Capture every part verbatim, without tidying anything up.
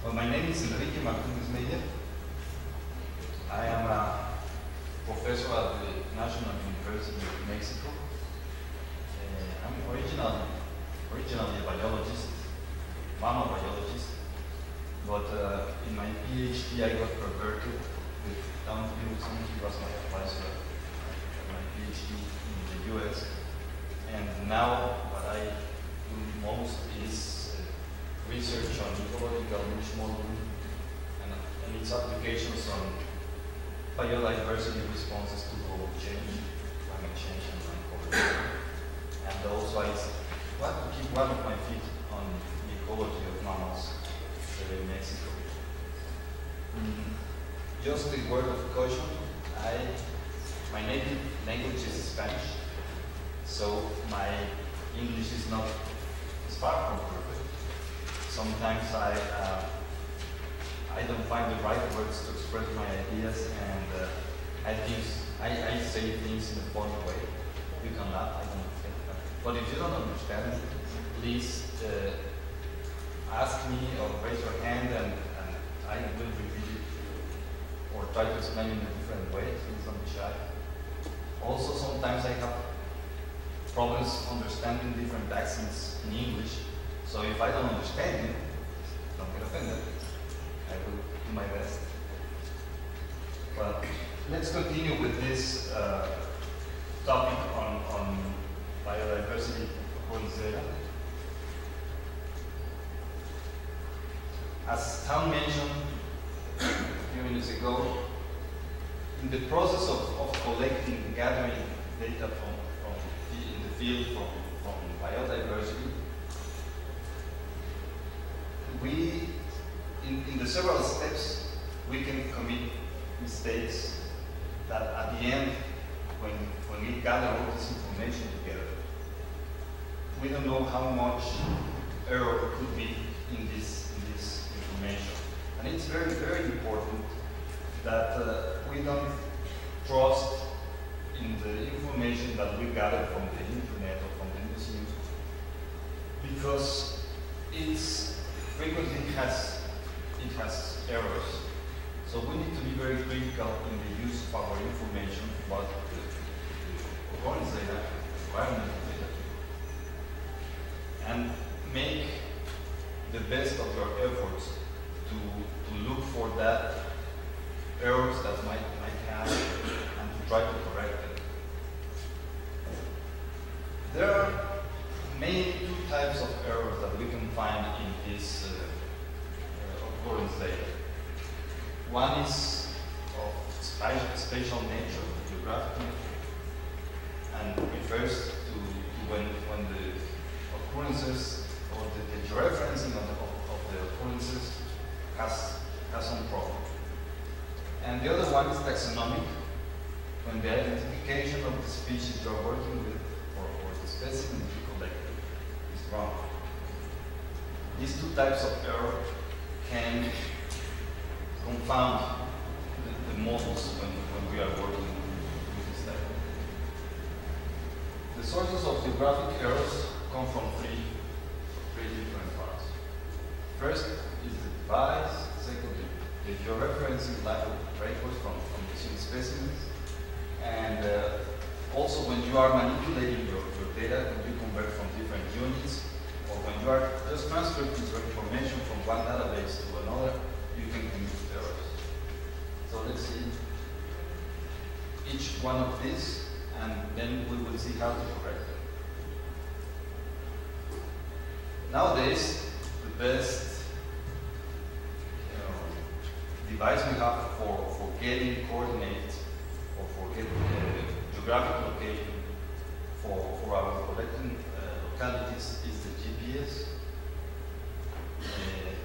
Well, my name is Enrique Martinez-Meyer. I am a professor at the National University of Mexico. Uh, I'm originally, originally a biologist, mammobiologist, but uh, in my PhD I got perverted with Town Peterson. He was my advisor at my PhD in the U S. And now what I do most is research on ecological niche modeling and, and its applications on biodiversity responses to global change, climate change, and land cover. And also I want to keep one of my feet on the ecology of mammals in Mexico. Mm, just a word of caution, I, my native language is Spanish, so my English is not as far from perfect. Sometimes I uh, I don't find the right words to express my ideas, and uh, I think I, I say things in a funny way. You can laugh, I don't think that. But if you don't understand, please uh, ask me or raise your hand, and, and I will repeat it or try to explain in a different way. Please don't be shy. Also, sometimes I have problems understanding different accents in English. So if I don't understand it, don't get offended. I will do my best. But let's continue with this uh, topic on, on biodiversity occurrence data. As Town mentioned a few minutes ago, in the process of, of collecting, gathering data from, from the, in the field from, from biodiversity, we, in, in the several steps, we can commit mistakes that at the end, when, when we gather all this information together, we don't know how much error could be in this, in this information. And it's very, very important that uh, we don't trust in the information that we gather from the internet or from the museums, because it's frequently has, it has errors. So we need to be very critical in the use of our information about the occurrence data, environmental data, and make the best of your efforts to, to look for that errors that might, might have and to try to correct them. There are mainly two types of errors that we can find in this uh, uh, occurrence data. One is of spatial, spatial nature, geographic nature, and refers to, to when, when the occurrences or the, the georeferencing of the, of, of the occurrences has, has some problem. And the other one is taxonomic, when the identification of the species you're working with or, or the specimen you collected is wrong. These two types of error can confound the, the models when, when we are working with this data. The sources of geographic errors come from three, three different parts. First is the device, secondly, the georeferencing lack of records from, from missing specimens, and uh, also when you are manipulating your, your data, when you convert from different units, or when you are just transferring your information from one database to another, you can commit errors. So let's see each one of these, and then we will see how to correct them. Nowadays, the best you know, device we have for, for getting coordinates or for getting uh, geographic location for, for our collecting uh, localities is the G P S. Uh,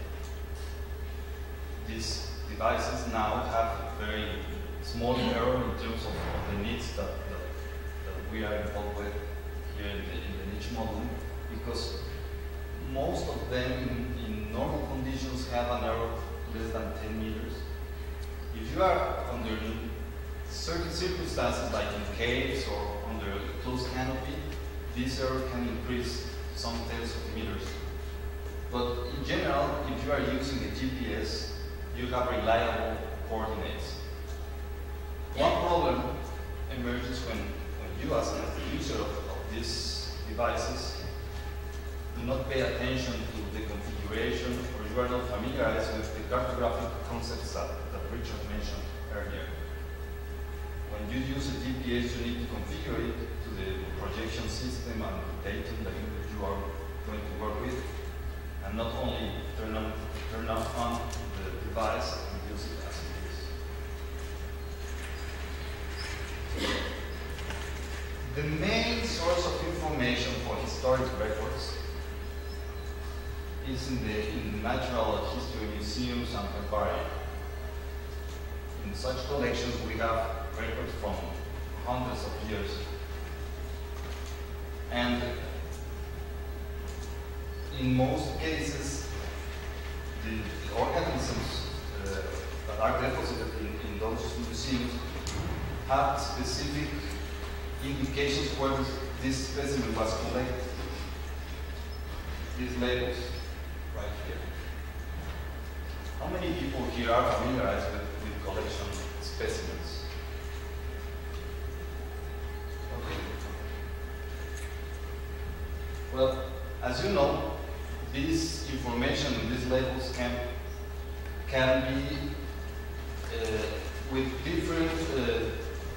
these devices now have very small error in terms of, of the needs that, that, that we are involved with here in the, in the niche modeling, because most of them in, in normal conditions have an error less than ten meters. If you are under certain circumstances, like in caves or under a closed canopy, this error can increase some tens of meters. But in general, if you are using a G P S, you have reliable coordinates. One problem emerges when, when you as the user of, of these devices do not pay attention to the configuration, or you are not familiarized with the cartographic concepts that, that Richard mentioned earlier. When you use a G P S, you need to configure it to the projection system and the datum that you, you are going to work with, and not only turn on, turn on the device and use it as it is. The main source of information for historic records is in the, in the natural history museums and herbaria. In such collections, we have records from hundreds of years. And in most cases, the, the organisms uh, that are deposited in, in those museums have specific indications where this, this specimen was collected. These labels right here. How many people here are familiarized with, with collection specimens? Okay. Well, as you know, this information and these labels can, can be uh, with different uh,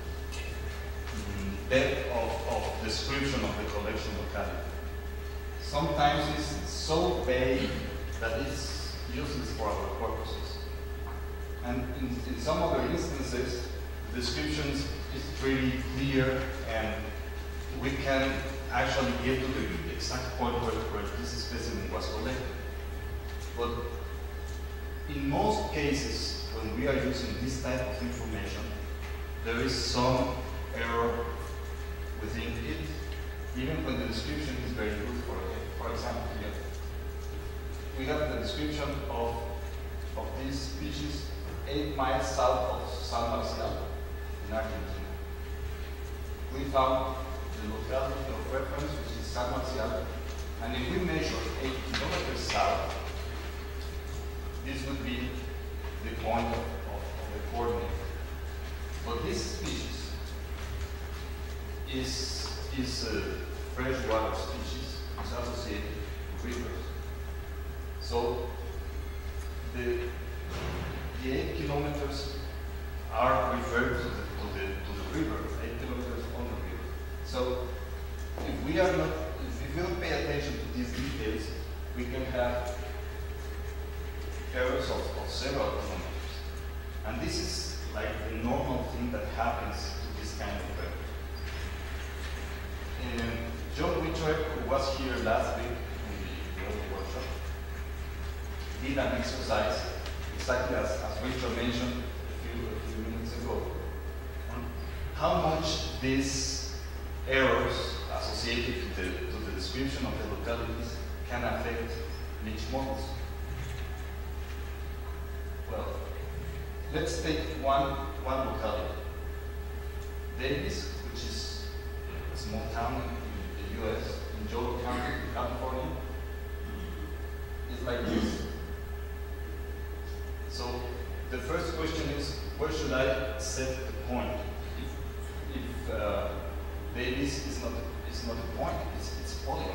depth of, of description of the collection locality. Sometimes it's so vague that it's useless for our purposes. And in, in some other instances, the description is pretty clear and we can actually get to the exact point where, where this specimen was collected. But in most cases, when we are using this type of information, there is some error within it, even when the description is very good. For, for example, here, we have the description of, of this species eight miles south of San Marcial in Argentina. We found the locality of reference, which is San Marcial, and if we measure eight kilometers south, this would be the point of, of, of the coordinate. But this species is, is a freshwater species, is associated with rivers. So the, the eight kilometers are referred to the, to the, to the river, eight kilometers on the river. So if we are not, if we don't pay attention to these details, we can have errors of, of several kilometers. And this is like the normal thing that happens to this kind of record. And John Whitworth, who was here last week in the, the other workshop, did an exercise, exactly as, as Richard mentioned a few, a few minutes ago, on how much these errors associated to the, to the description of the localities can affect niche models. Well, let's take one, one locality. Davis, which is a small town in the U S, in Joel County, California, is like this. So the first question is, where should I set the point? If, if uh, Davis is not, is not a point, it's, it's a polygon.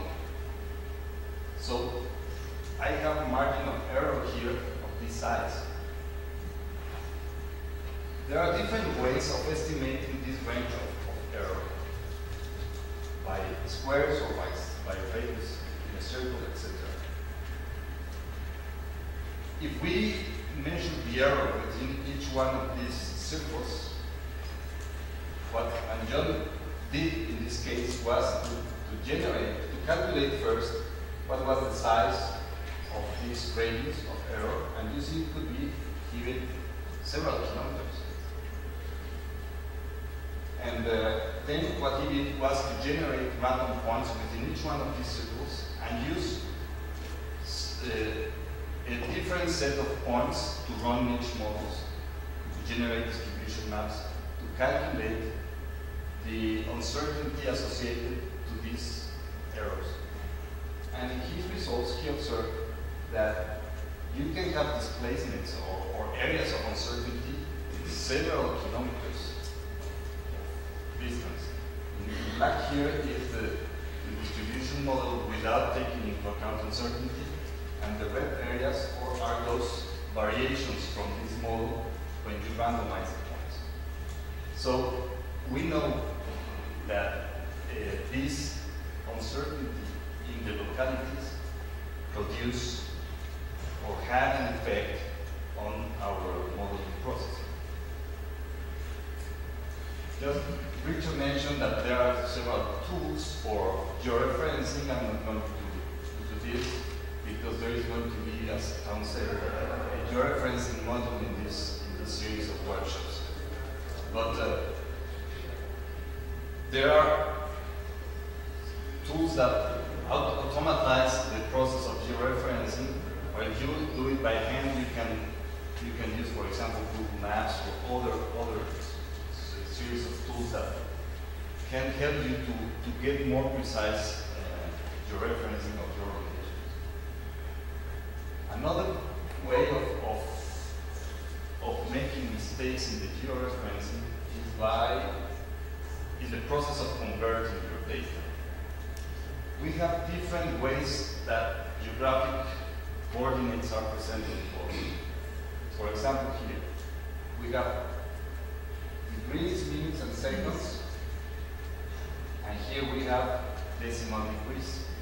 So I have a margin of error here of this size. There are different ways of estimating this range of, of error, by squares or by, by radius in a circle, et cetera. If we measure the error within each one of these circles, what John did in this case was to, to generate, to calculate first what was the size of this radius of error, and you see it could be even several kilometers. And uh, then what he did was to generate random points within each one of these circles and use uh, a different set of points to run niche models, to generate distribution maps, to calculate the uncertainty associated to these errors. And in his results, he observed that you can have displacements or, or areas of uncertainty several kilometers distance. In black here is the, the distribution model without taking into account uncertainty, and the red areas or are those variations from this model when you randomize the points. So we know that uh, this uncertainty in the localities produce or had an effect on our modeling process. Just Richard mentioned that there are several tools for georeferencing. I'm not going to do this because there is going to be, as Tom said, a georeferencing module in this, in this series of workshops. But uh, there are tools that auto automatize the process of georeferencing, or if you do it by hand, you can you can use, for example, Google Maps or other other series of tools that can help you to, to get more precise uh, georeferencing of your locations. Another way of, of, of making mistakes in the georeferencing is by is the process of converting your data. We have different ways that geographic coordinates are presented for us. For example, here we have degrees, minutes, and seconds, and here we have decimal degrees.